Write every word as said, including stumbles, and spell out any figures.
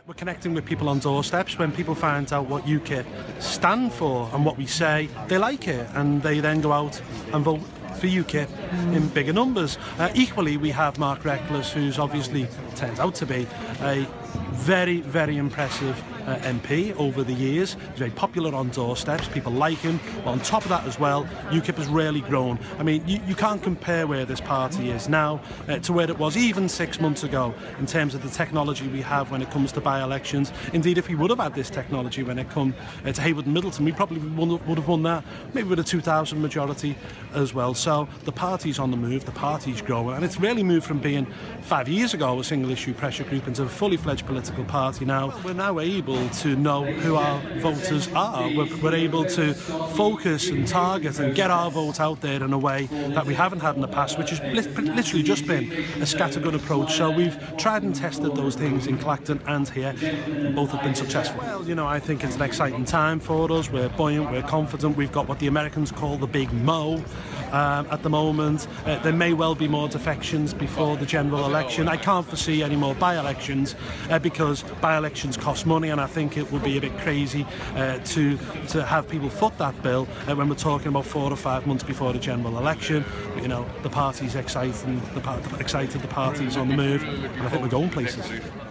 We're connecting with people on doorsteps. When people find out what UKIP stand for and what we say, they like it, and they then go out and vote for UKIP in bigger numbers. Uh, equally, we have Mark Reckless, who's obviously turned out to be a very, very impressive uh, M P over the years. He's very popular on doorsteps, people like him. But on top of that as well, UKIP has really grown. I mean, you, you can't compare where this party is now uh, to where it was even six months ago in terms of the technology we have when it comes to by-elections. Indeed, if we would have had this technology when it come uh, to Haywood and Middleton, we probably won, would have won that, maybe with a two thousand majority as well. So the party's on the move, the party's growing, and it's really moved from being five years ago a single-issue pressure group into a fully-fledged political party now. We're now able to know who our voters are. We're, we're able to focus and target and get our vote out there in a way that we haven't had in the past, which has literally just been a scattergun approach. So we've tried and tested those things in Clacton and here, and both have been successful. Well, you know, I think it's an exciting time for us. We're buoyant, we're confident. We've got what the Americans call the big mo um, at the moment. Uh, there may well be more defections before the general election. I can't foresee any more by-elections uh, because by-elections cost money, and I think it would be a bit crazy uh, to to have people foot that bill uh, when we're talking about four or five months before the general election. But, you know, the party's exciting, the, par excited, the party's on the move, and I think we're going places.